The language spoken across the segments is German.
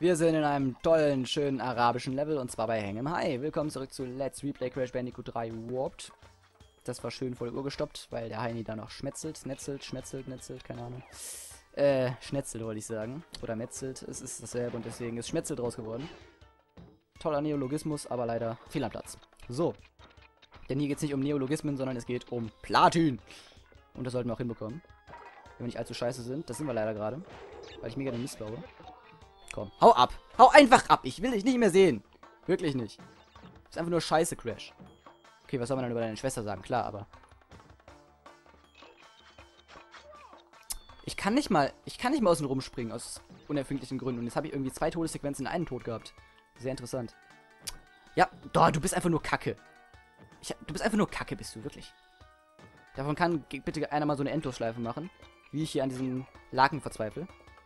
Wir sind in einem tollen, schönen arabischen Level und zwar bei Hang 'em High. Willkommen zurück zu Let's Replay Crash Bandicoot 3 Warped. Das war schön vor der Uhr gestoppt, weil der Heini da noch schmetzelt, netzelt, keine Ahnung. Schnetzelt wollte ich sagen. Oder metzelt, es ist dasselbe und deswegen ist Schmetzelt draus geworden. Toller Neologismus, aber leider fehl am Platz. So. Denn hier geht es nicht um Neologismen, sondern es geht um Platin. Und das sollten wir auch hinbekommen. Wenn wir nicht allzu scheiße sind. Das sind wir leider gerade. Weil ich mega den Mist baue. Komm, hau ab. Hau einfach ab. Ich will dich nicht mehr sehen. Wirklich nicht. Ist einfach nur scheiße, Crash. Okay, was soll man dann über deine Schwester sagen? Klar, aber... Ich kann nicht mal außen rumspringen, aus unerfindlichen Gründen. Und jetzt habe ich irgendwie 2 Todessequenzen in einen Tod gehabt. Sehr interessant. Ja, du bist einfach nur Kacke. Du bist einfach nur Kacke, bist du, wirklich. Davon kann bitte einer mal so eine Endlosschleife machen. Wie ich hier an diesem Laken verzweifle.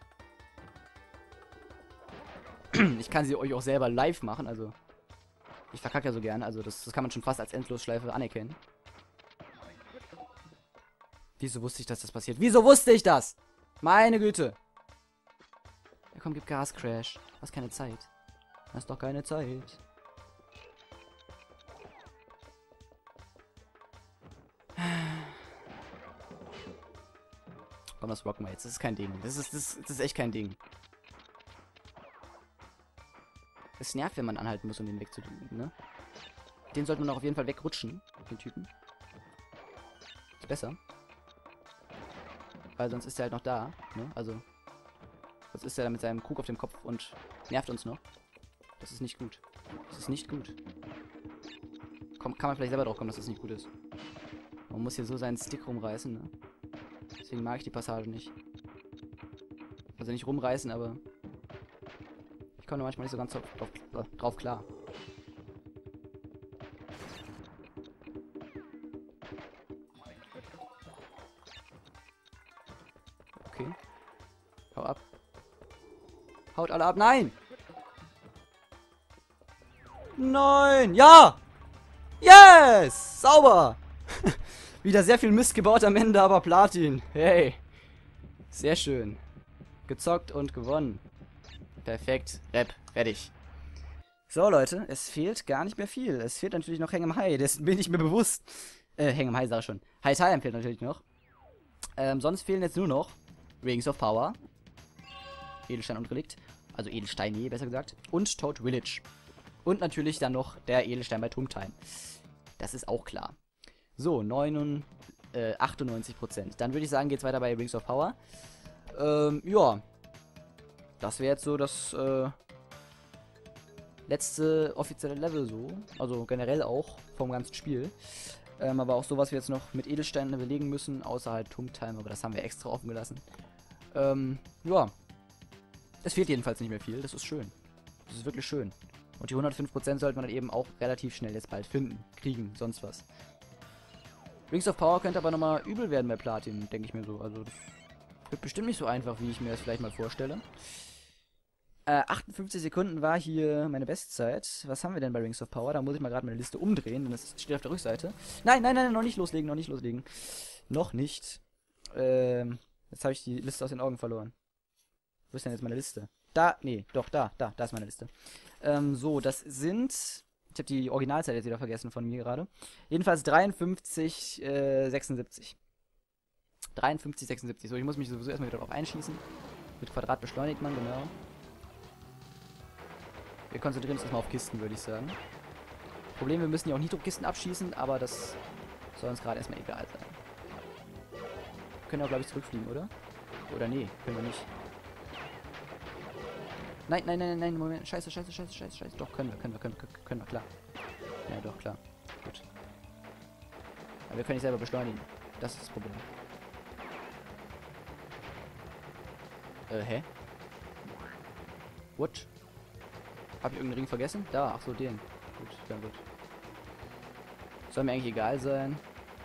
Ich kann sie euch auch selber live machen, also... Ich verkacke ja so gerne, also das kann man schon fast als Endlosschleife anerkennen. Wieso wusste ich, dass das passiert? Wieso wusste ich das? Meine Güte. Ja komm, gib Gas, Crash. Du hast keine Zeit. Du hast doch keine Zeit. Komm, das rocken wir jetzt. Das ist kein Ding. Das ist echt kein Ding. Es nervt, wenn man anhalten muss, um den wegzudrücken, ne? Den sollte man auch auf jeden Fall wegrutschen, den Typen. Ist besser. Weil sonst ist er halt noch da, ne? Also, sonst ist er da mit seinem Krug auf dem Kopf und nervt uns noch. Das ist nicht gut. Das ist nicht gut. Komm, kann man vielleicht selber drauf kommen, dass das nicht gut ist. Man muss hier so seinen Stick rumreißen, ne? Deswegen mag ich die Passage nicht. Also nicht rumreißen, aber... Ich komme manchmal nicht so ganz drauf klar. Okay. Hau ab. Haut alle ab. Nein! Nein! Ja! Yes! Sauber! Wieder sehr viel Mist gebaut am Ende, aber Platin. Hey. Sehr schön. Gezockt und gewonnen. Perfekt. Rap. Fertig. So, Leute. Es fehlt gar nicht mehr viel. Es fehlt natürlich noch Hang 'em High. Das bin ich mir bewusst. Hang 'em High sag ich schon. High Time fehlt natürlich noch. Sonst fehlen jetzt nur noch Rings of Power. Edelstein und Relikt. Also Edelsteine, besser gesagt. Und Toad Village. Und natürlich dann noch der Edelstein bei Tomb Time. Das ist auch klar. So, 98%. Dann würde ich sagen, geht's weiter bei Rings of Power. Ja. Das wäre jetzt so das letzte offizielle Level so. Also generell auch vom ganzen Spiel. Aber auch so, was wir jetzt noch mit Edelsteinen belegen müssen, außer halt Tomb Time, aber das haben wir extra offen gelassen. Ja. Es fehlt jedenfalls nicht mehr viel, das ist schön. Das ist wirklich schön. Und die 105% sollte man dann eben auch relativ schnell jetzt bald finden, kriegen, sonst was. Rings of Power könnte aber nochmal übel werden bei Platin, denke ich mir so. Also das wird bestimmt nicht so einfach, wie ich mir das vielleicht mal vorstelle. 58 Sekunden war hier meine Bestzeit. Was haben wir denn bei Rings of Power? Da muss ich mal gerade meine Liste umdrehen, denn das steht auf der Rückseite. Nein, noch nicht loslegen, noch nicht loslegen. Noch nicht. Jetzt habe ich die Liste aus den Augen verloren. Wo ist denn jetzt meine Liste? Da, nee, doch, da ist meine Liste. So, das sind... Ich habe die Originalzeit jetzt wieder vergessen von mir gerade. Jedenfalls 53, 76. 53, 76. So, ich muss mich sowieso erstmal wieder drauf einschießen. Mit Quadrat beschleunigt man, genau. Wir konzentrieren uns erstmal auf Kisten, würde ich sagen. Problem, wir müssen ja auch Nitro-Kisten abschießen, aber das soll uns gerade erstmal egal sein. Wir können ja, glaube ich, zurückfliegen, oder? Oder nee, können wir nicht. Nein, Moment. Scheiße. Doch, können wir, klar. Ja, doch, klar. Gut. Aber wir können nicht selber beschleunigen. Das ist das Problem. Hä? What? Hab ich irgendeinen Ring vergessen? Da, ach so, den. Gut, dann gut. Soll mir eigentlich egal sein.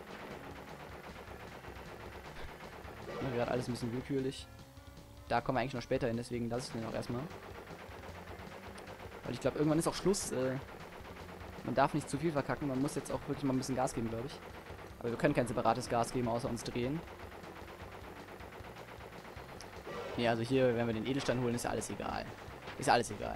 Ja, gerade alles ein bisschen willkürlich. Da kommen wir eigentlich noch später hin, deswegen lasse ich den auch erstmal. Weil ich glaube, irgendwann ist auch Schluss. Man darf nicht zu viel verkacken, man muss jetzt auch wirklich mal ein bisschen Gas geben, glaube ich. Aber wir können kein separates Gas geben, außer uns drehen. Nee, also hier, wenn wir den Edelstein holen, ist ja alles egal. Ist alles egal.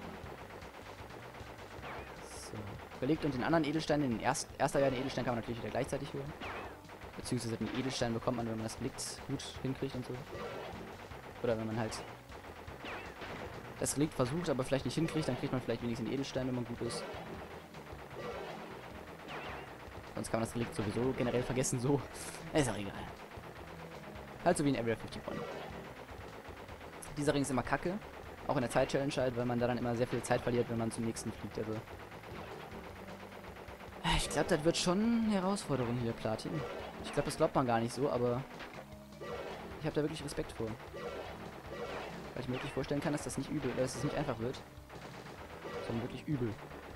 So. Überlegt und den anderen Edelstein, den erster werden Edelstein kann man natürlich wieder gleichzeitig holen. Beziehungsweise den Edelstein bekommt man, wenn man das Relikt gut hinkriegt und so. Oder wenn man halt das Relikt versucht, aber vielleicht nicht hinkriegt, dann kriegt man vielleicht wenigstens den Edelstein, wenn man gut ist. Sonst kann man das Relikt sowieso generell vergessen, so. Ist auch egal. Halt so wie in Area 51. Dieser Ring ist immer kacke. Auch in der Zeit-Challenge halt, weil man da dann immer sehr viel Zeit verliert, wenn man zum nächsten fliegt. Also ich glaube, das wird schon eine Herausforderung hier, Platin. Ich glaube, das glaubt man gar nicht so, aber ich habe da wirklich Respekt vor. Weil ich mir wirklich vorstellen kann, dass das nicht übel, dass es nicht einfach wird. Sondern wirklich übel.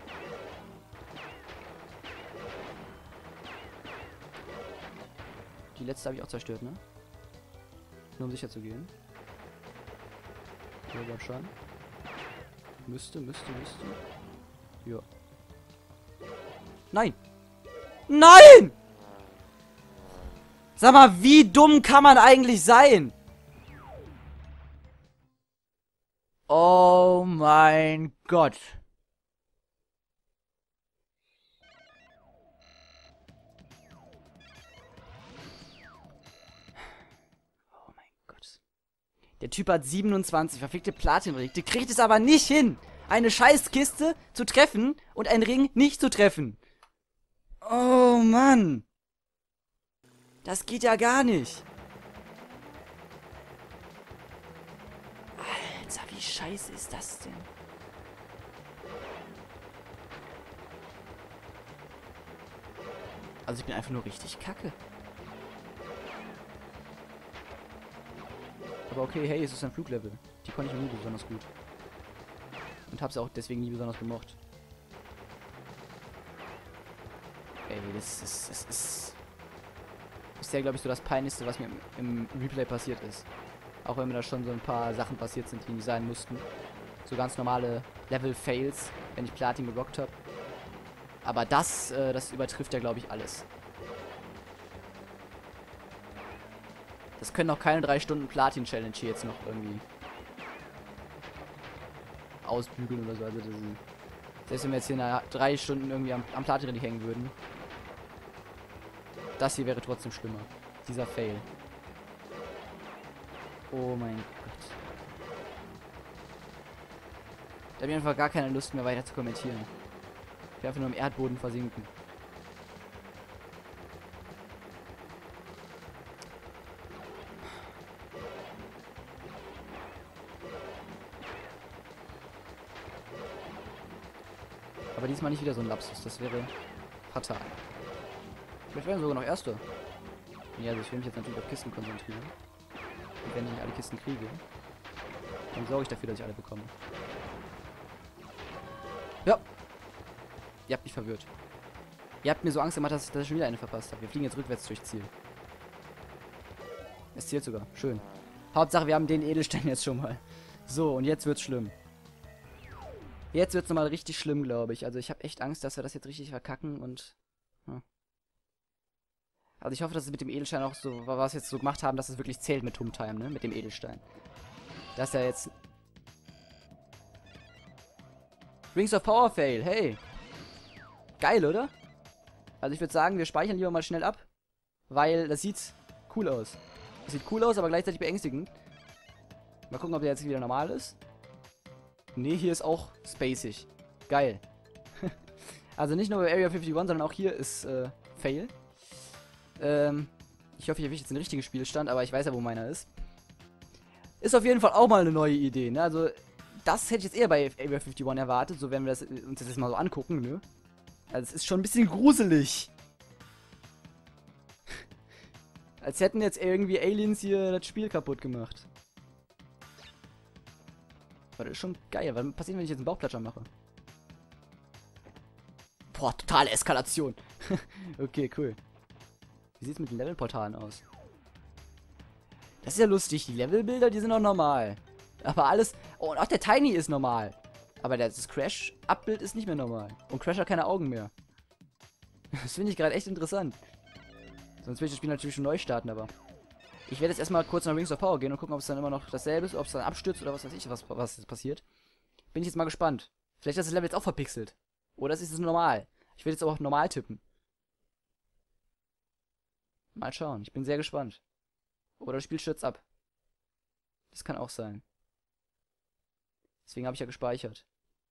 Die letzte habe ich auch zerstört, ne? Nur um sicher zu gehen. Ja, glaub schon. Müsste. Ja. Nein! Nein! Sag mal, wie dumm kann man eigentlich sein? Oh mein Gott. Oh mein Gott. Der Typ hat 27 verfickte Platin-Relikte, kriegt es aber nicht hin, eine Scheißkiste zu treffen und einen Ring nicht zu treffen. Oh Mann. Das geht ja gar nicht. Alter, wie scheiße ist das denn? Also ich bin einfach nur richtig kacke. Aber okay, hey, es ist ein Fluglevel. Die konnte ich noch nie besonders gut. Und hab's auch deswegen nie besonders gemocht. Ey, das ist ja, glaube ich, so das Peinlichste, was mir im Replay passiert ist. Auch wenn mir da schon so ein paar Sachen passiert sind, die nicht sein mussten. So ganz normale Level-Fails, wenn ich Platin gerockt habe. Aber das übertrifft ja, glaube ich, alles. Das können auch keine 3 Stunden Platin-Challenge hier jetzt noch irgendwie ausbügeln oder so. Also selbst wenn wir jetzt hier nach 3 Stunden irgendwie am Platin hängen würden. Das hier wäre trotzdem schlimmer. Dieser Fail. Oh mein Gott. Da habe ich einfach gar keine Lust mehr weiter zu kommentieren. Ich will einfach nur im Erdboden versinken. Aber diesmal nicht wieder so ein Lapsus. Das wäre fatal. Vielleicht werden wir sogar noch Erster. Ja, also ich will mich jetzt natürlich auf Kisten konzentrieren. Und wenn ich nicht alle Kisten kriege, dann sorge ich dafür, dass ich alle bekomme. Ja. Ihr habt mich verwirrt. Ihr habt mir so Angst gemacht, dass ich schon wieder eine verpasst habe. Wir fliegen jetzt rückwärts durchs Ziel. Es zählt sogar. Schön. Hauptsache, wir haben den Edelstein jetzt schon mal. So, und jetzt wird's schlimm. Jetzt wird's nochmal richtig schlimm, glaube ich. Also ich habe echt Angst, dass wir das jetzt richtig verkacken und... Ja. Also ich hoffe, dass es mit dem Edelstein auch so, was wir jetzt so gemacht haben, dass es wirklich zählt mit Tumtime, ne? Mit dem Edelstein. Das ist ja jetzt... Rings of Power Fail, hey. Geil, oder? Also ich würde sagen, wir speichern lieber mal schnell ab. Weil das sieht cool aus. Das sieht cool aus, aber gleichzeitig beängstigend. Mal gucken, ob der jetzt wieder normal ist. Nee, hier ist auch spacig. Geil. Also nicht nur bei Area 51, sondern auch hier ist Fail. Ich hoffe, ich erwische jetzt den richtigen Spielstand, aber ich weiß ja, wo meiner ist. Ist auf jeden Fall auch mal eine neue Idee, ne? Also, das hätte ich jetzt eher bei Area 51 erwartet, so werden wir uns das jetzt mal so angucken, ne? Also, es ist schon ein bisschen gruselig. Als hätten jetzt irgendwie Aliens hier das Spiel kaputt gemacht. Aber das ist schon geil. Was passiert, wenn ich jetzt einen Bauchplatscher mache? Boah, totale Eskalation. Okay, cool. Wie sieht es mit den Levelportalen aus? Das ist ja lustig. Die Levelbilder, die sind auch normal. Aber alles... Oh, und auch der Tiny ist normal. Aber das Crash-Abbild ist nicht mehr normal. Und Crash hat keine Augen mehr. Das finde ich gerade echt interessant. Sonst will ich das Spiel natürlich schon neu starten, aber... Ich werde jetzt erstmal kurz nach Rings of Power gehen und gucken, ob es dann immer noch dasselbe ist, ob es dann abstürzt oder was weiß ich, was jetzt passiert. Bin ich jetzt mal gespannt. Vielleicht ist das Level jetzt auch verpixelt. Oder ist es normal? Ich will jetzt aber auch normal tippen. Mal schauen. Ich bin sehr gespannt. Oder das Spiel stürzt ab. Das kann auch sein. Deswegen habe ich ja gespeichert.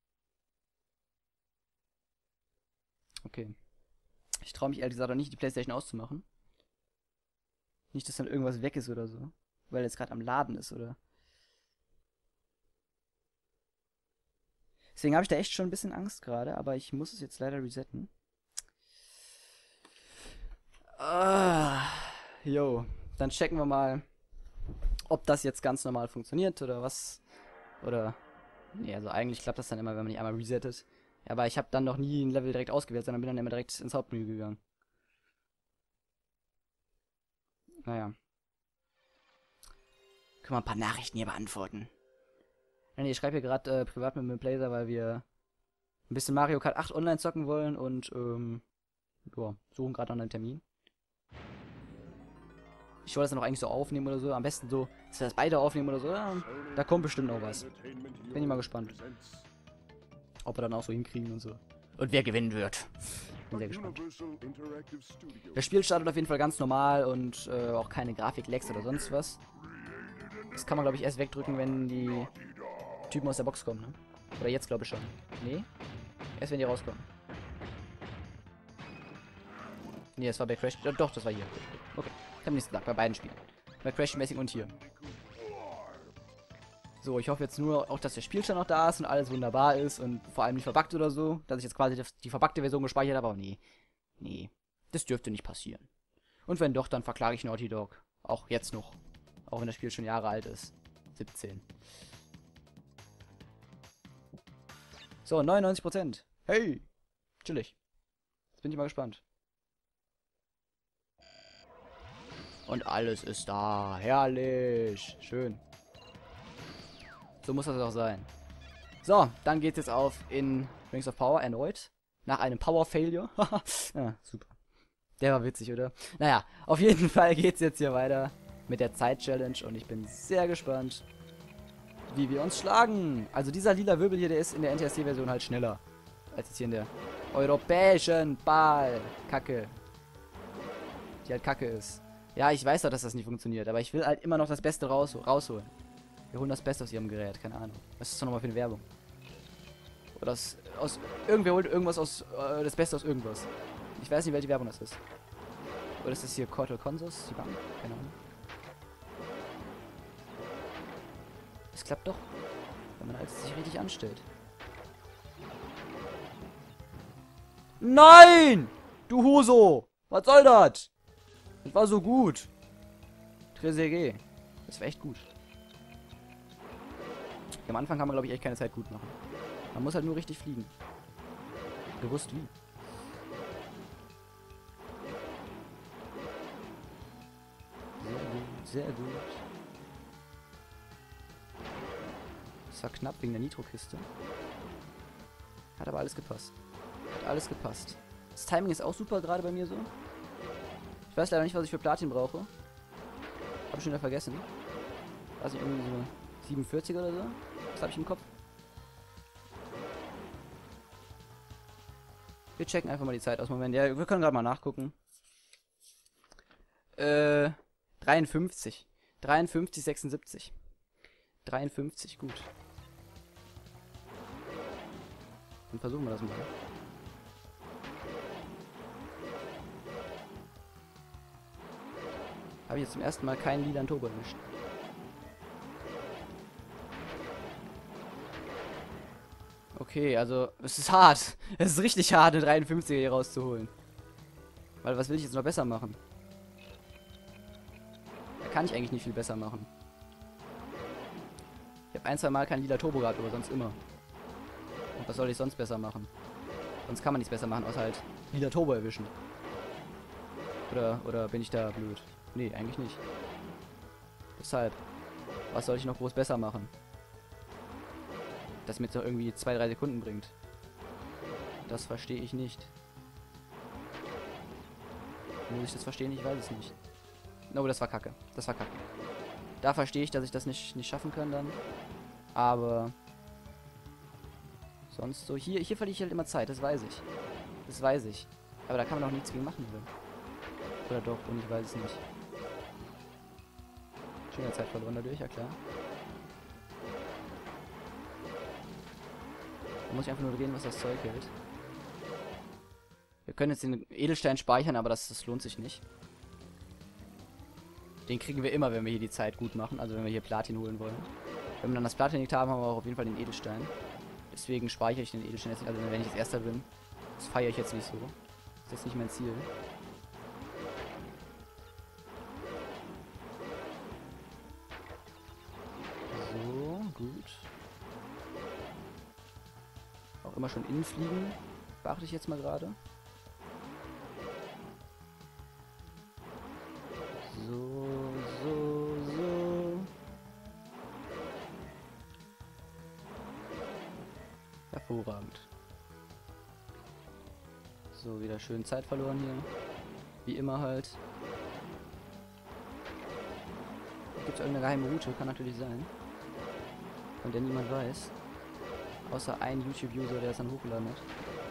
Okay. Ich traue mich ehrlich gesagt auch nicht, die PlayStation auszumachen. Nicht, dass dann irgendwas weg ist oder so. Weil jetzt gerade am Laden ist, oder? Deswegen habe ich da echt schon ein bisschen Angst gerade, aber ich muss es jetzt leider resetten. Jo, dann checken wir mal, ob das jetzt ganz normal funktioniert oder was. Oder. Nee, also eigentlich klappt das dann immer, wenn man nicht einmal resettet. Ja, aber ich habe dann noch nie ein Level direkt ausgewählt, sondern bin dann immer direkt ins Hauptmenü gegangen. Naja. Können wir ein paar Nachrichten hier beantworten. Nee, ich schreibe hier gerade privat mit dem Blazer, weil wir ein bisschen Mario Kart 8 online zocken wollen und ja, suchen gerade noch einen Termin. Ich wollte das dann auch eigentlich so aufnehmen oder so. Am besten so, dass wir das beide aufnehmen oder so. Ja, da kommt bestimmt noch was. Bin ich mal gespannt. Ob wir dann auch so hinkriegen und so. Und wer gewinnen wird. Bin sehr gespannt. Das Spiel startet auf jeden Fall ganz normal und auch keine Grafik-Lags oder sonst was. Das kann man, glaube ich, erst wegdrücken, wenn die Typen aus der Box kommen, ne? Oder jetzt, glaube ich schon. Nee? Erst wenn die rauskommen. Nee, das war bei Crash. Doch, das war hier. Okay. Ich habe nichts gesagt, bei beiden Spielen. Bei Crash Messing und hier. So, ich hoffe jetzt nur auch, dass der Spielstand noch da ist und alles wunderbar ist und vor allem nicht verbuggt oder so. Dass ich jetzt quasi die verbuggte Version gespeichert habe, aber nee. Nee. Das dürfte nicht passieren. Und wenn doch, dann verklage ich Naughty Dog. Auch jetzt noch. Auch wenn das Spiel schon Jahre alt ist. 17. So, 99%. Hey! Chillig. Jetzt bin ich mal gespannt. Und alles ist da. Herrlich. Schön. So muss das auch sein. So, dann geht's jetzt auf in Rings of Power erneut. Nach einem Power Failure. Ja, super. Der war witzig, oder? Naja, auf jeden Fall geht's jetzt hier weiter mit der Zeit-Challenge und ich bin sehr gespannt, wie wir uns schlagen. Also dieser lila Wirbel hier, der ist in der NTSC-Version halt schneller als jetzt hier in der europäischen Ball-Kacke. Die halt Kacke ist. Ja, ich weiß doch, dass das nicht funktioniert, aber ich will halt immer noch das Beste rausholen. Wir holen das Beste aus ihrem Gerät, keine Ahnung. Was ist das nochmal für eine Werbung? Oder irgendwer holt irgendwas aus, das Beste aus irgendwas. Ich weiß nicht, welche Werbung das ist. Oder ist das hier Cortal Consus, die Bank? Keine Ahnung. Das klappt doch, wenn man halt sich richtig anstellt. Nein! Du Huso! Was soll das? Das war so gut. Trezeguet. Das war echt gut. Am Anfang kann man, glaube ich, echt keine Zeit gut machen. Man muss halt nur richtig fliegen. Gewusst wie. Sehr gut, sehr gut. Das war knapp wegen der Nitro-Kiste. Hat aber alles gepasst. Hat alles gepasst. Das Timing ist auch super gerade bei mir so. Ich weiß leider nicht, was ich für Platin brauche. Hab ich schon wieder vergessen. Weiß nicht, irgendwie so 47 oder so. Das habe ich im Kopf. Wir checken einfach mal die Zeit aus. Moment, ja, wir können gerade mal nachgucken. 53. 53, 76. 53, gut. Dann versuchen wir das mal. Habe ich jetzt zum ersten Mal keinen lilanen Turbo erwischt. Okay, also es ist hart. Es ist richtig hart, eine 53er hier rauszuholen. Weil was will ich jetzt noch besser machen? Da kann ich eigentlich nicht viel besser machen. Ich habe ein, zwei Mal kein lila Turbo gehabt, aber sonst immer. Und was soll ich sonst besser machen? Sonst kann man nichts besser machen, außer halt lila Turbo erwischen. Oder bin ich da blöd? Nee, eigentlich nicht. Deshalb. Was soll ich noch groß besser machen? Das mir jetzt noch irgendwie 2-3 Sekunden bringt. Das verstehe ich nicht. Muss ich das verstehen? Ich weiß es nicht. Oh, das war kacke. Das war kacke. Da verstehe ich, dass ich das nicht schaffen kann dann. Aber sonst so. Hier verliere ich halt immer Zeit, das weiß ich. Das weiß ich. Aber da kann man auch nichts gegen machen. Oder doch, und ich weiß es nicht. Schöne Zeit verloren dadurch, ja klar. Da muss ich einfach nur drehen, was das Zeug hält. Wir können jetzt den Edelstein speichern, aber das lohnt sich nicht. Den kriegen wir immer, wenn wir hier die Zeit gut machen. Also wenn wir hier Platin holen wollen. Wenn wir dann das Platin nicht haben, haben wir auch auf jeden Fall den Edelstein. Deswegen speichere ich den Edelstein jetzt nicht. Also wenn ich jetzt Erster bin, das feiere ich jetzt nicht so. Das ist jetzt nicht mein Ziel. So, gut. Auch immer schon innen fliegen. Beachte ich jetzt mal gerade. So. Hervorragend. So, wieder schön Zeit verloren hier. Wie immer halt. Gibt es irgendeine geheime Route? Kann natürlich sein. Von der niemand weiß. Außer ein YouTube-User, der es dann hochgeladen hat.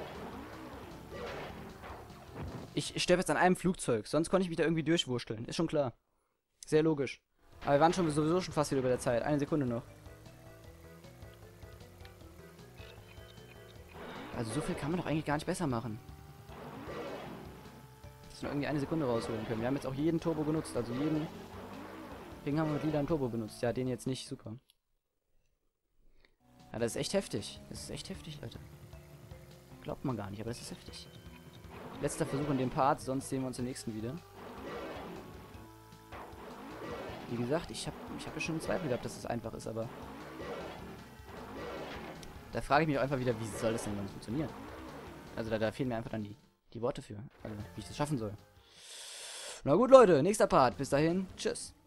Ich sterbe jetzt an einem Flugzeug. Sonst konnte ich mich da irgendwie durchwursteln. Ist schon klar. Sehr logisch. Aber wir waren sowieso schon fast wieder über der Zeit. Eine Sekunde noch. Also so viel kann man doch eigentlich gar nicht besser machen. Dass wir noch irgendwie eine Sekunde rausholen können. Wir haben jetzt auch jeden Turbo genutzt. Also jeden Ring haben wir mit lila Turbo benutzt. Ja, den jetzt nicht. Super. Ja, das ist echt heftig. Das ist echt heftig, Leute. Glaubt man gar nicht, aber das ist heftig. Letzter Versuch in dem Part, sonst sehen wir uns im nächsten wieder. Wie gesagt, ich hab ja schon Zweifel gehabt, dass es einfach ist, aber da frage ich mich auch einfach wieder, wie soll das denn dann funktionieren? Also da fehlen mir einfach dann die Worte für, also wie ich das schaffen soll. Na gut, Leute, nächster Part. Bis dahin, tschüss.